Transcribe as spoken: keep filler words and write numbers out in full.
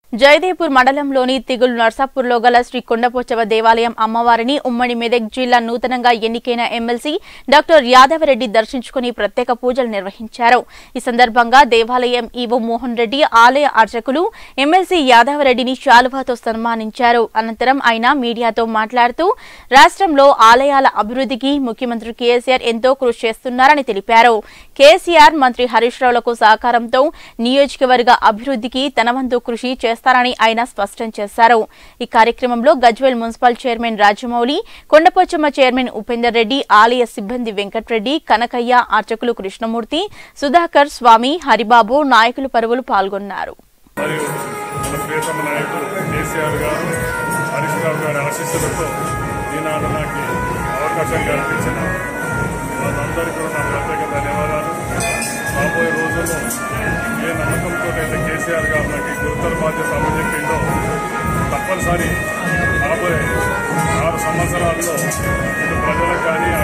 జయదేపూర్ మండలంలోని తిగుల్ నర్సాపూర్లో గల శ్రీ కొండపోచవ దేవాలయం అమ్మవారిని ఉమ్మడి మెదక్ జిల్లా నూతనంగా ఎన్నికైన ఎమ్మెల్సీ డాక్టర్ యాదవరెడ్డి దర్శించుకుని ప్రత్యేక పూజలు నిర్వహించారు. ఈ సందర్భంగా దేవాలయం ఈవో మోహన్ రెడ్డి, ఆలయ అర్చకులు ఎమ్మెల్సీ యాదవరెడ్డిని శాలువాతో సన్మానించారు. అనంతరం ఆయన మీడియాతో మాట్లాడుతూ రాష్ట్రంలో ఆలయాల అభివృద్ధికి ముఖ్యమంత్రి కేసీఆర్ ఎంతో కృషి చేస్తున్నారని తెలిపారు. కేసీఆర్ మంత్రి హరీష్ రావులకు సహకారంతో నియోజకవర్గ అభివృద్ధికి తన వంతు కృషి చేస్తారని ఆయన స్పష్టం చేశారు. ఈ కార్యక్రమంలో Gajwel municipal chairman Rajamouli, Kondapochamma chairman Upender Reddy, ఆలయ సిబ్బంది వెంకట్రెడ్డి, కనకయ్య, అర్చకులు కృష్ణమూర్తి, సుధాకర్, స్వామి, హరిబాబు, నాయకులు పరువులు పాల్గొన్నారు. రాబోయే రోజుల్లో ఏ నమ్మకంతో అయితే కేసీఆర్ గారు నాకు గురుతర బాధ్యత అప్పచెప్పిండో తప్పనిసరి రాబోయే ఆరు సంవత్సరాల్లో ఇటు ప్రజలకు కానీ